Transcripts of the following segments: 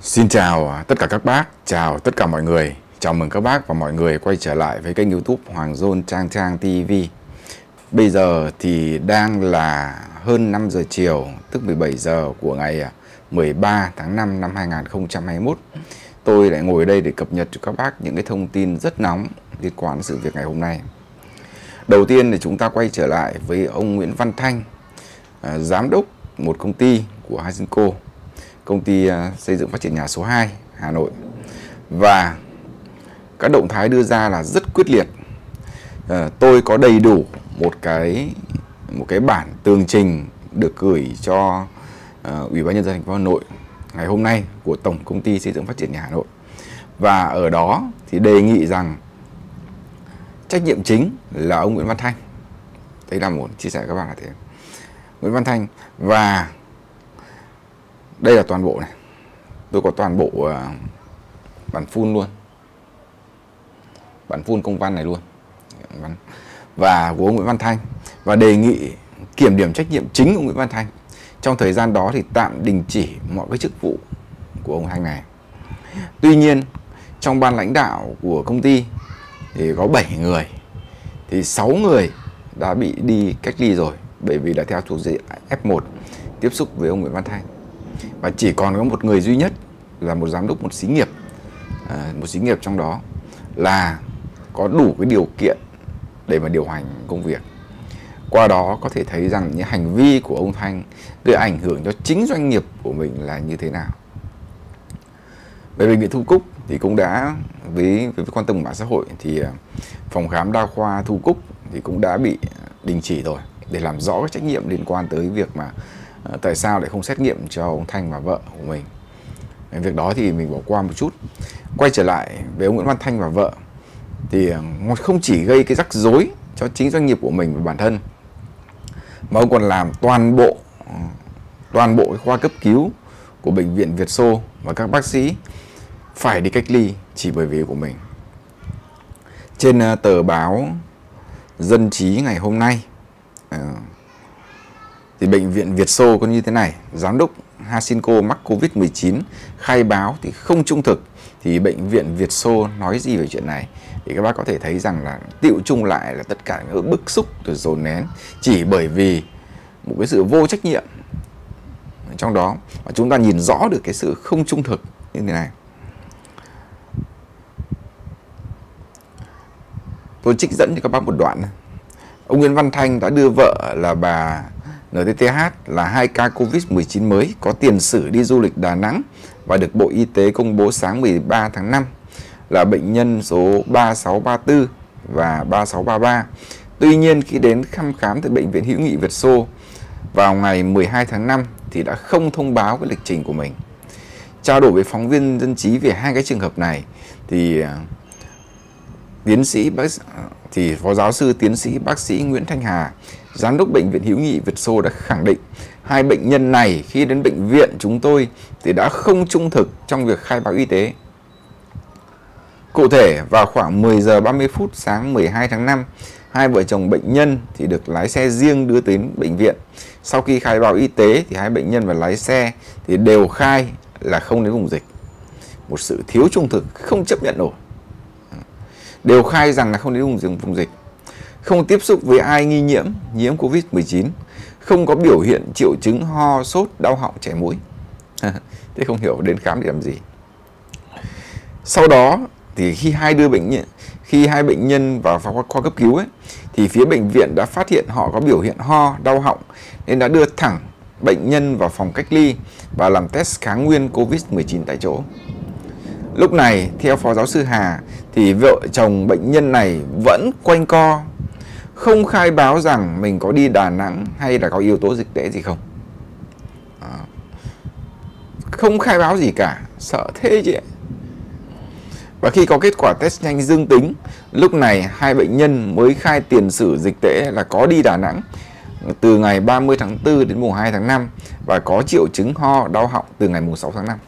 Xin chào tất cả các bác, chào tất cả mọi người. Chào mừng các bác và mọi người quay trở lại với kênh YouTube Hoàng John Trang Trang TV. Bây giờ thì đang là hơn 5 giờ chiều, tức 17 giờ của ngày 13 tháng 5 năm 2021. Tôi lại ngồi đây để cập nhật cho các bác những cái thông tin rất nóng liên quan đến sự việc ngày hôm nay. Đầu tiên thì chúng ta quay trở lại với ông Nguyễn Văn Thanh, giám đốc một công ty của Hasinco, công ty xây dựng phát triển nhà số 2 Hà Nội. Và các động thái đưa ra là rất quyết liệt. Tôi có đầy đủ một cái bản tường trình được gửi cho Ủy ban nhân dân thành phố Hà Nội ngày hôm nay của Tổng công ty xây dựng phát triển nhà Hà Nội. Và ở đó thì đề nghị rằng trách nhiệm chính là ông Nguyễn Văn Thanh. Đấy là một chia sẻ với các bạn là thế. Nguyễn Văn Thanh, và đây là toàn bộ này. Tôi có toàn bộ bản full luôn. Bản full công văn này luôn. Và của ông Nguyễn Văn Thanh. Và đề nghị kiểm điểm trách nhiệm chính của ông Nguyễn Văn Thanh. Trong thời gian đó thì tạm đình chỉ mọi cái chức vụ của ông Thanh này. Tuy nhiên, trong ban lãnh đạo của công ty thì có 7 người. Thì 6 người đã bị đi cách ly rồi, bởi vì đã theo thuộc diện F1 tiếp xúc với ông Nguyễn Văn Thanh. Và chỉ còn có một người duy nhất là một giám đốc một xí nghiệp. Một xí nghiệp trong đó là có đủ cái điều kiện để mà điều hành công việc. Qua đó có thể thấy rằng những hành vi của ông Thanh gây ảnh hưởng cho chính doanh nghiệp của mình là như thế nào. Về bệnh viện Thu Cúc thì cũng đã với quan tâm của mạng xã hội thì phòng khám đa khoa Thu Cúc thì cũng đã bị đình chỉ rồi, để làm rõ các trách nhiệm liên quan tới việc mà tại sao lại không xét nghiệm cho ông Thanh và vợ của mình. Việc đó thì mình bỏ qua một chút. Quay trở lại với ông Nguyễn Văn Thanh và vợ thì không chỉ gây cái rắc rối cho chính doanh nghiệp của mình và bản thân, mà ông còn làm toàn bộ cái khoa cấp cứu của bệnh viện Việt Xô và các bác sĩ phải đi cách ly chỉ bởi vì của mình. Trên tờ báo Dân Trí ngày hôm nay thì bệnh viện Việt Xô có như thế này: giám đốc Hasinco mắc Covid-19 khai báo thì không trung thực. Thì bệnh viện Việt Xô nói gì về chuyện này? Thì các bác có thể thấy rằng là tựu chung lại là tất cả những bức xúc rồi dồn nén chỉ bởi vì một cái sự vô trách nhiệm trong đó. Và chúng ta nhìn rõ được cái sự không trung thực như thế này. Tôi trích dẫn cho các bác một đoạn này. Ông Nguyễn Văn Thanh đã đưa vợ là bà NTTH là 2 ca Covid-19 mới có tiền sử đi du lịch Đà Nẵng và được Bộ Y tế công bố sáng 13 tháng 5 là bệnh nhân số 3634 và 3633. Tuy nhiên khi đến thăm khám tại bệnh viện Hữu nghị Việt Xô vào ngày 12 tháng 5 thì đã không thông báo cái lịch trình của mình. Trao đổi với phóng viên Dân Trí về hai cái trường hợp này thì phó giáo sư tiến sĩ bác sĩ Nguyễn Thanh Hà, giám đốc bệnh viện Hữu nghị Việt Xô đã khẳng định hai bệnh nhân này khi đến bệnh viện chúng tôi thì đã không trung thực trong việc khai báo y tế. Cụ thể, vào khoảng 10 giờ 30 phút sáng 12 tháng 5, hai vợ chồng bệnh nhân thì được lái xe riêng đưa đến bệnh viện. Sau khi khai báo y tế thì hai bệnh nhân và lái xe thì đều khai là không đến vùng dịch. Một sự thiếu trung thực không chấp nhận nổi. Đều khai rằng là không đến vùng dịch, không tiếp xúc với ai nghi nhiễm Covid-19, không có biểu hiện triệu chứng ho, sốt, đau họng, chảy mũi. Thế không hiểu đến khám để làm gì. Sau đó thì khi hai bệnh nhân vào khoa cấp cứu ấy, thì phía bệnh viện đã phát hiện họ có biểu hiện ho, đau họng nên đã đưa thẳng bệnh nhân vào phòng cách ly và làm test kháng nguyên Covid-19 tại chỗ. Lúc này, theo Phó Giáo sư Hà, thì vợ chồng bệnh nhân này vẫn quanh co, không khai báo rằng mình có đi Đà Nẵng hay là có yếu tố dịch tễ gì không. Không khai báo gì cả, sợ thế chị ạ. Và khi có kết quả test nhanh dương tính, lúc này hai bệnh nhân mới khai tiền sử dịch tễ là có đi Đà Nẵng từ ngày 30 tháng 4 đến mùng 2 tháng 5 và có triệu chứng ho, đau họng từ ngày mùng 6 tháng 5.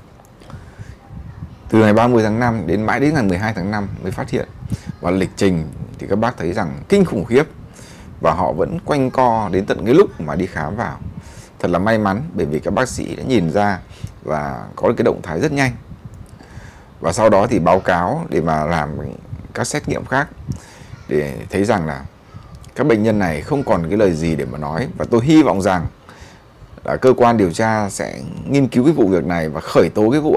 Từ ngày 30 tháng 5 đến mãi đến ngày 12 tháng 5 mới phát hiện. Và lịch trình thì các bác thấy rằng kinh khủng khiếp. Và họ vẫn quanh co đến tận cái lúc mà đi khám vào. Thật là may mắn bởi vì các bác sĩ đã nhìn ra và có được cái động thái rất nhanh. Và sau đó thì báo cáo để mà làm các xét nghiệm khác để thấy rằng là các bệnh nhân này không còn cái lời gì để mà nói. Và tôi hy vọng rằng là cơ quan điều tra sẽ nghiên cứu cái vụ việc này và khởi tố cái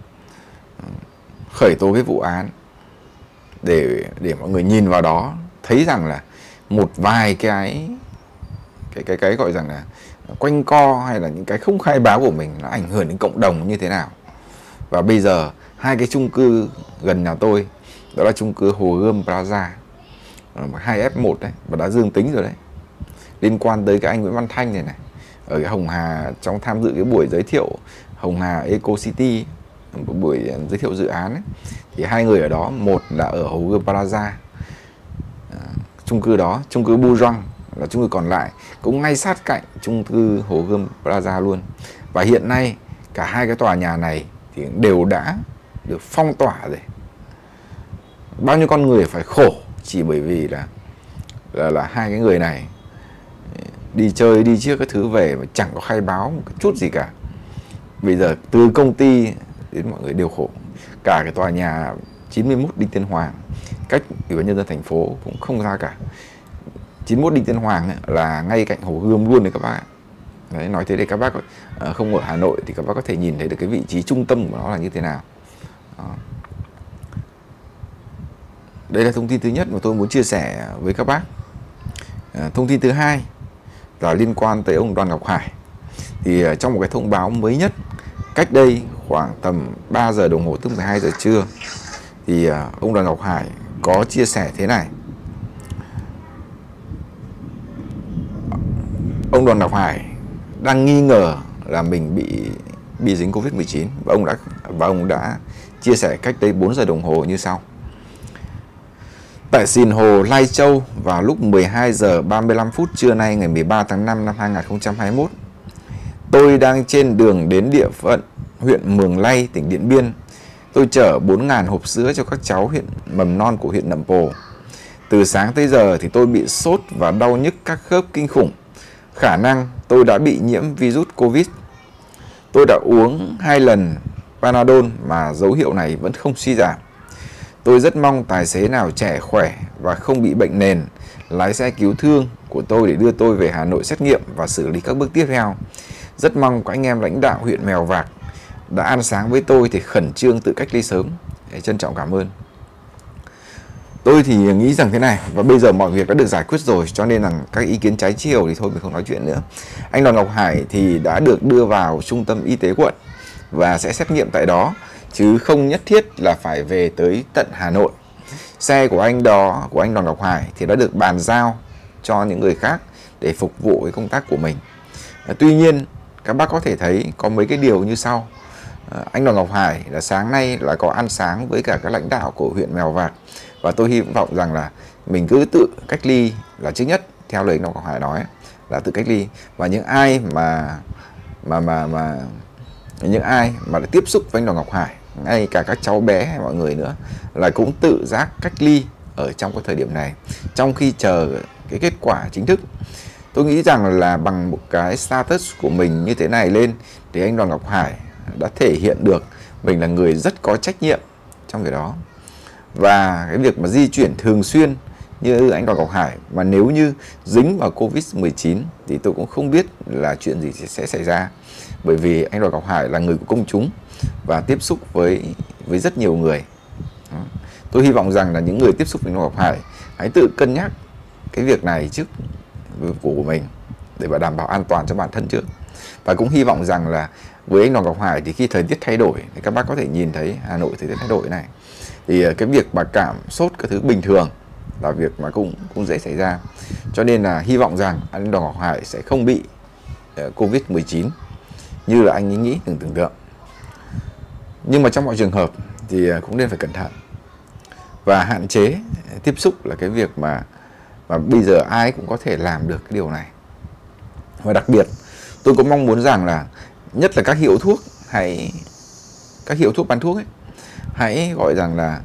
vụ án để mọi người nhìn vào đó thấy rằng là một vài cái gọi rằng là quanh co hay là những cái không khai báo của mình nó ảnh hưởng đến cộng đồng như thế nào. Và bây giờ hai cái chung cư gần nhà tôi, đó là chung cư Hồ Gươm Plaza, 2F1 đấy, và đã dương tính rồi đấy, liên quan tới cái anh Nguyễn Văn Thanh này ở cái Hồng Hà, trong tham dự cái buổi giới thiệu Hồng Hà Eco City, một buổi giới thiệu dự án ấy. Thì hai người ở đó, một là ở Hồ Gươm Plaza, chung cư đó, chung cư Bujon là chung cư còn lại cũng ngay sát cạnh chung cư Hồ Gươm Plaza luôn. Và hiện nay cả hai cái tòa nhà này thì đều đã được phong tỏa rồi. Bao nhiêu con người phải khổ chỉ bởi vì là hai cái người này đi chơi đi trước các thứ về mà chẳng có khai báo một chút gì cả. Bây giờ từ công ty đến mọi người đều khổ. Cả cái tòa nhà 91 Đinh Tiên Hoàng, cách Ủy ban nhân dân thành phố cũng không xa cả. 91 Đinh Tiên Hoàng ấy, là ngay cạnh Hồ Gươm luôn đấy các bác. Đấy, nói thế để các bác không ở Hà Nội thì các bác có thể nhìn thấy được cái vị trí trung tâm của nó là như thế nào. Đó. Đây là thông tin thứ nhất mà tôi muốn chia sẻ với các bác. Thông tin thứ hai là liên quan tới ông Đoàn Ngọc Hải. Thì trong một cái thông báo mới nhất cách đây khoảng tầm 3 giờ đồng hồ, tức 12 giờ trưa, thì ông Đoàn Ngọc Hải có chia sẻ thế này. Ông Đoàn Ngọc Hải đang nghi ngờ là mình bị dính Covid-19 và ông đã chia sẻ cách đây 4 giờ đồng hồ như sau. Tại Sìn Hồ, Lai Châu vào lúc 12 giờ 35 phút trưa nay ngày 13 tháng 5 năm 2021, tôi đang trên đường đến địa phận huyện Mường Lây, tỉnh Điện Biên. Tôi chở 4.000 hộp sữa cho các cháu huyện mầm non của huyện Nậm Pồ. Từ sáng tới giờ thì tôi bị sốt và đau nhức các khớp kinh khủng. Khả năng tôi đã bị nhiễm virus Covid. Tôi đã uống 2 lần Panadol mà dấu hiệu này vẫn không suy giảm. Tôi rất mong tài xế nào trẻ khỏe và không bị bệnh nền lái xe cứu thương của tôi để đưa tôi về Hà Nội xét nghiệm và xử lý các bước tiếp theo. Rất mong các anh em lãnh đạo huyện Mèo Vạc đã ăn sáng với tôi thì khẩn trương tự cách ly sớm. Trân trọng cảm ơn. Tôi thì nghĩ rằng thế này, và bây giờ mọi việc đã được giải quyết rồi, cho nên là các ý kiến trái chiều thì thôi mình không nói chuyện nữa. Anh Đoàn Ngọc Hải thì đã được đưa vào trung tâm y tế quận và sẽ xét nghiệm tại đó, chứ không nhất thiết là phải về tới tận Hà Nội. Xe của anh Đoàn Ngọc Hải thì đã được bàn giao cho những người khác để phục vụ cái công tác của mình. Tuy nhiên các bác có thể thấy có mấy cái điều như sau. Anh Đoàn Ngọc Hải là sáng nay là có ăn sáng với cả các lãnh đạo của huyện Mèo Vạc, và tôi hy vọng rằng là mình cứ tự cách ly là trước nhất, theo lời anh Đoàn Ngọc Hải nói là tự cách ly. Và những ai mà đã tiếp xúc với anh Đoàn Ngọc Hải, ngay cả các cháu bé hay mọi người nữa, là cũng tự giác cách ly ở trong cái thời điểm này, trong khi chờ cái kết quả chính thức. Tôi nghĩ rằng là bằng một cái status của mình như thế này lên thì anh Đoàn Ngọc Hải đã thể hiện được mình là người rất có trách nhiệm trong cái đó. Và cái việc mà di chuyển thường xuyên như anh Đoàn Ngọc Hải mà nếu như dính vào Covid-19 thì tôi cũng không biết là chuyện gì sẽ xảy ra. Bởi vì anh Đoàn Ngọc Hải là người của công chúng và tiếp xúc với rất nhiều người. Tôi hy vọng rằng là những người tiếp xúc với anh Đoàn Ngọc Hải hãy tự cân nhắc cái việc này trước của mình để mà đảm bảo an toàn cho bản thân trước. Và cũng hy vọng rằng là với anh Đoàn Ngọc Hải thì khi thời tiết thay đổi thì các bác có thể nhìn thấy Hà Nội thời tiết thay đổi này, thì cái việc mà cảm sốt cái thứ bình thường là việc mà cũng dễ xảy ra. Cho nên là hy vọng rằng anh Đoàn Ngọc Hải sẽ không bị Covid-19 như là anh ấy nghĩ tưởng tượng. Nhưng mà trong mọi trường hợp thì cũng nên phải cẩn thận và hạn chế tiếp xúc, là cái việc mà bây giờ ai cũng có thể làm được cái điều này. Và đặc biệt tôi cũng mong muốn rằng là nhất là các hiệu thuốc bán thuốc ấy, hãy gọi rằng là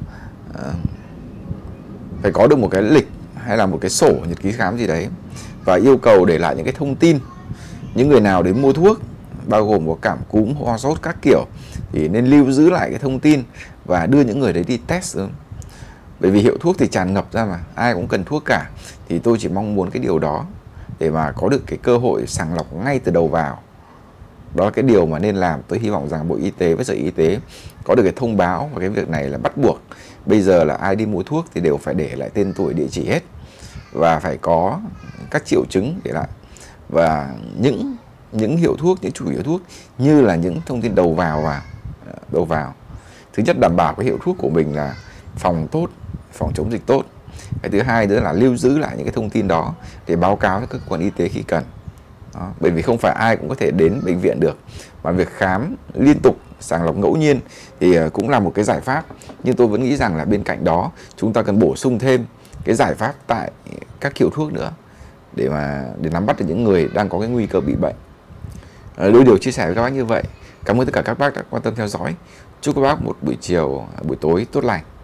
phải có được một cái lịch hay là một cái sổ nhật ký khám gì đấy, và yêu cầu để lại những cái thông tin những người nào đến mua thuốc bao gồm có cảm cúm, ho sốt các kiểu, thì nên lưu giữ lại cái thông tin và đưa những người đấy đi test. Bởi vì hiệu thuốc thì tràn ngập ra mà, ai cũng cần thuốc cả. Thì tôi chỉ mong muốn cái điều đó để mà có được cái cơ hội sàng lọc ngay từ đầu vào. Đó là cái điều mà nên làm. Tôi hy vọng rằng Bộ Y tế với Sở Y tế có được cái thông báo, và cái việc này là bắt buộc. Bây giờ là ai đi mua thuốc thì đều phải để lại tên tuổi, địa chỉ hết, và phải có các triệu chứng để lại. Và những hiệu thuốc, những chủ hiệu thuốc như là những thông tin đầu vào. Thứ nhất, đảm bảo cái hiệu thuốc của mình là phòng tốt, phòng chống dịch tốt. Cái thứ hai nữa là lưu giữ lại những cái thông tin đó để báo cáo với cơ quan y tế khi cần. Đó. Bởi vì không phải ai cũng có thể đến bệnh viện được, mà việc khám liên tục, sàng lọc ngẫu nhiên thì cũng là một cái giải pháp. Nhưng tôi vẫn nghĩ rằng là bên cạnh đó chúng ta cần bổ sung thêm cái giải pháp tại các hiệu thuốc nữa để nắm bắt được những người đang có cái nguy cơ bị bệnh. Đôi điều chia sẻ với các bác như vậy. Cảm ơn tất cả các bác đã quan tâm theo dõi. Chúc các bác một buổi tối tốt lành.